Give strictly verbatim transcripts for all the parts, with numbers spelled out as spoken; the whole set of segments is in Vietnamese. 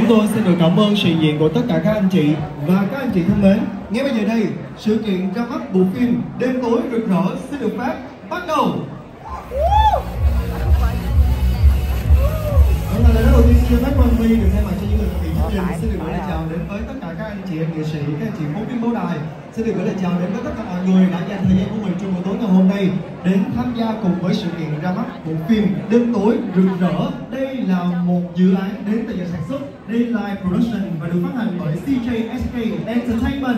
chúng tôi xin được cảm ơn sự hiện diện của tất cả các anh chị và các anh chị thân mến. Ngay bây giờ đây, sự kiện ra mắt bộ phim Đêm tối rực rỡ xin được phép bắt đầu. Vâng, là lời đầu tiên xin phép Quang Huy được thay mặt cho những người thực hiện chương trình xin được gửi lời chào đến với tất cả các anh chị em nghệ sĩ, các anh chị phóng viên báo đài. Xin được gửi lời chào đến với tất cả mọi người đã dành thời gian của mình trong buổi tối ngày hôm nay đến tham gia cùng với sự kiện ra mắt bộ phim Đêm tối rực rỡ. Đây là một dự án đến từ nhà sản xuất Daylight Production và được phát hành bởi xê gi ét ca Entertainment.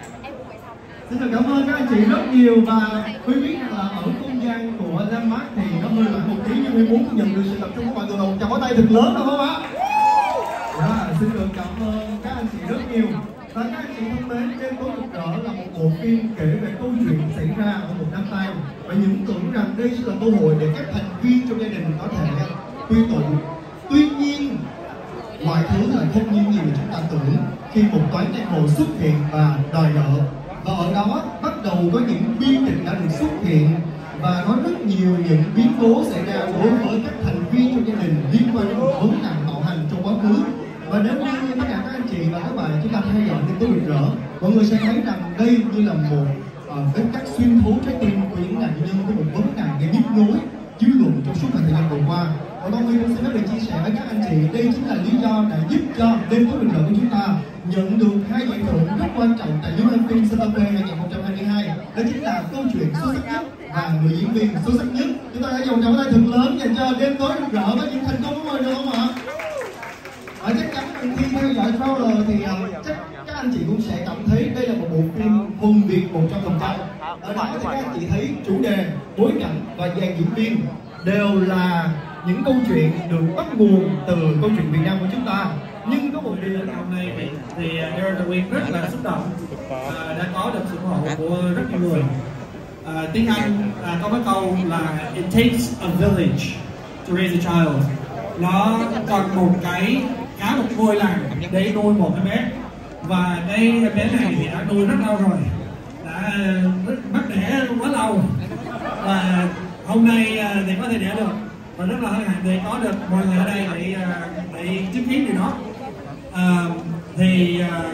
Xin được cảm ơn các anh chị rất nhiều và quý biết rằng là ở không gian của Landmark thì nó hơi loạn một tí nhưng em muốn nhận được sự tập trung của mọi người một tràng pháo tay thật lớn đúng không ạ? Dạ, xin được cảm ơn các anh chị rất nhiều. Và các anh chị thân mến, Đêm tối rực rỡ là một bộ phim kể về câu chuyện xảy ra ở một năm tang và những tưởng rằng đây sẽ là cơ hội để các thành viên trong gia đình có thể quy tụ. Tuy nhiên, mọi thứ lại không như nhiều chúng ta tưởng khi một toán giang hồ xuất hiện và đòi nợ. Và ở đó bắt đầu có những bi kịch đã được xuất hiện và có rất nhiều những biến cố xảy ra đối với các thành viên trong gia đình liên quan đến một vấn nạn bạo hành trong quá khứ. Và nếu như tất cả các anh chị và các bạn chúng ta theo dõi Đêm tối rực rỡ, mọi người sẽ thấy rằng đây như là một vết cắt xuyên thấu trái tim của những nạn nhân của một vấn nạn gây nhức nhối dư luận trong suốt thời gian vừa qua. Và Quang Huy cũng xin phép được chia sẻ với các anh chị, đây chính là lý do đã giúp cho Đêm tối rực rỡ của chúng ta nhận được hai giải thưởng rất quan trọng tại liên hoan phim Santa Fe hai không hai hai. Đó chính là câu chuyện xuất sắc nhất và người diễn viên xuất sắc nhất. Chúng ta hãy dành tràng pháo tay thật lớn dành cho Đêm tối rực rỡ với những thành công của mình được không ạ? Và chắc chắn khi theo dõi trailer thì uh, chắc các anh chị cũng sẽ cảm thấy đây là một bộ phim thuần Việt một trăm phần trăm. Ở đó thì các anh chị thấy chủ đề, bối cảnh và dàn diễn viên đều là những câu chuyện được bắt nguồn từ câu chuyện Việt Nam của chúng ta. Nhưng có một điều hôm nay thì, thì Darren Nguyên rất là xúc động, uh, đã có được sự ủng hộ của rất nhiều người. Uh, tiếng Anh uh, có cái câu là it takes a village to raise a child. Nó còn một cái cả một ngôi làng để nuôi một em bé, và đây em bé này thì đã nuôi rất lâu rồi, đã mắc đẻ quá lâu và hôm nay thì có thể đẻ được và rất là hân hạnh để có được mọi người ở đây để để chứng kiến điều đó. À, thì à,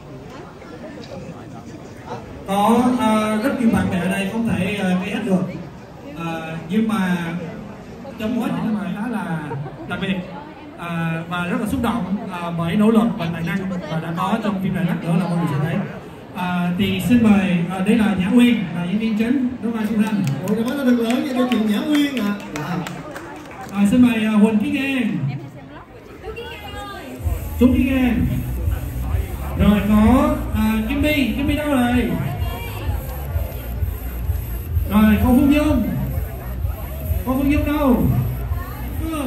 có à, rất nhiều bạn bè ở đây không thể gây hết được, à, nhưng mà trong quá trình mà khá là đặc biệt à, và rất là xúc động à, bởi nỗ lực và tài năng và đã có trong phim này rất nữa là mọi người sẽ thấy. À, thì xin mời à, đây là Nhã Uyên là diễn viên chính, đúng không Xuân Thanh? Ủa, nói là được lớn cho câu chuyện Nhã Uyên ạ. À. À, xin mời uh, Huỳnh Kiến An. Chú Kiến An. Rồi có uh, Kim My, Kim My đâu rồi? Rồi cô Phương Dung. Cô Phương Dung đâu? Ừ.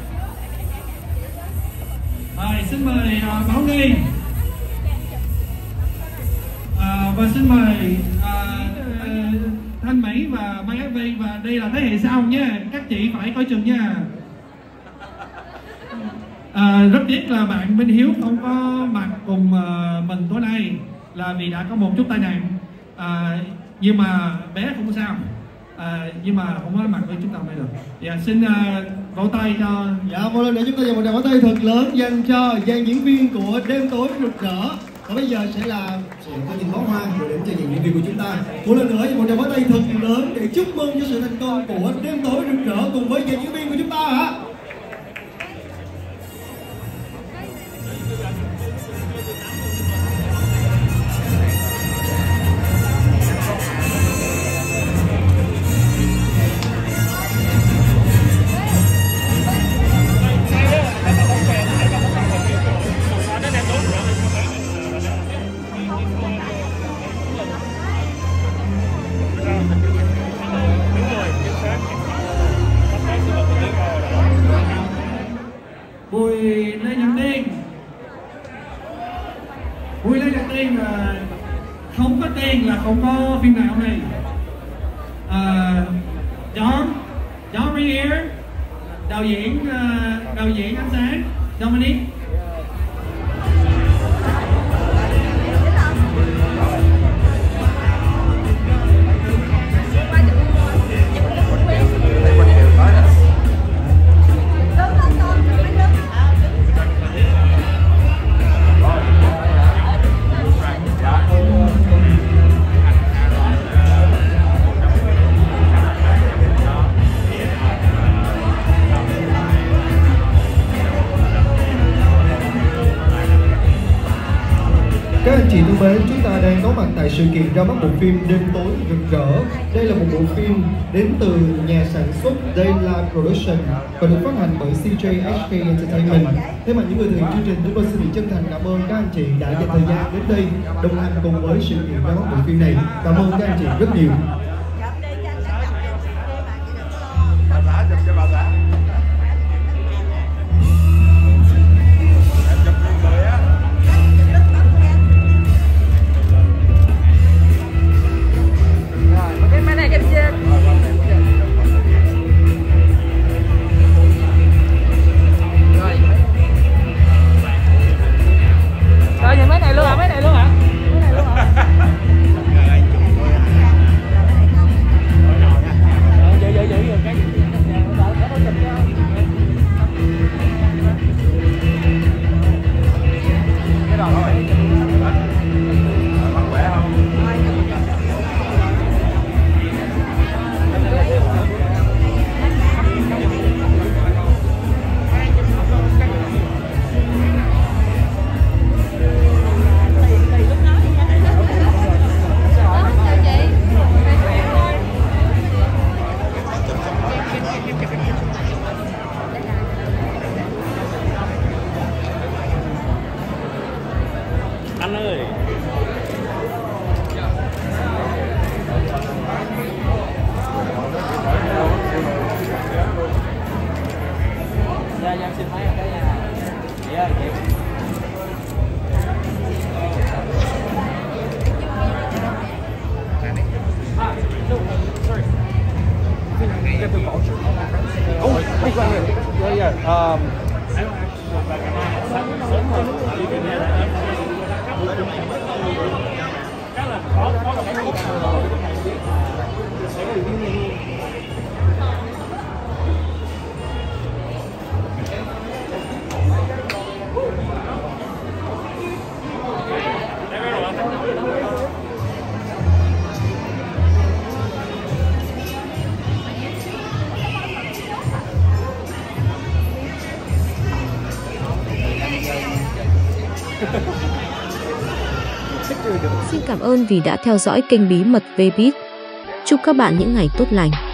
Rồi xin mời uh, Bảo Nghi. Uh, và xin mời uh, Thanh Mỹ và Mai Ác Vi, và đây là thế hệ sau nha, các chị phải coi chừng nha. À, rất tiếc là bạn Minh Hiếu không có mặt cùng uh, mình tối nay là vì đã có một chút tai nạn, à, nhưng mà bé không có sao, à, nhưng mà không có mặt với chúng ta hôm nay được. Dạ, xin uh, vỗ tay cho. Dạ, một lần nữa chúng ta dành một tràng vỗ tay thật lớn dành cho dàn diễn viên của Đêm tối rực rỡ. Và bây giờ sẽ là sẽ có những bó hoa gửi đến cho những diễn viên của chúng ta. Một lần nữa một tràng vỗ tay thật lớn để chúc mừng cho sự thành công của Đêm tối rực rỡ cùng với dàn diễn viên của chúng ta ạ. Bùi Lê Nhật Tiên. Bùi Lê Nhật Tiên là không có tiền là không có phim nào này. À, John, John Rier, đạo diễn uh, đạo diễn ánh sáng Dominic. tại sự kiện ra mắt bộ phim Đêm tối rực rỡ. Đây là một bộ phim đến từ nhà sản xuất Daylight Production và được phát hành bởi xê gi ếch ca Entertainment. Thế mà những người thực hiện chương trình, chúng tôi xin được chân thành cảm ơn các anh chị đã dành thời gian đến đây đồng hành cùng với sự kiện ra mắt bộ phim này. Cảm ơn các anh chị rất nhiều. Anh ơi. Dạ, dạ, xin máy ở đây nha. Dạ, chị. Oh, please right here. Yeah, yeah. Um, Xin cảm ơn vì đã theo dõi kênh Bí mật Vbiz. Chúc các bạn những ngày tốt lành.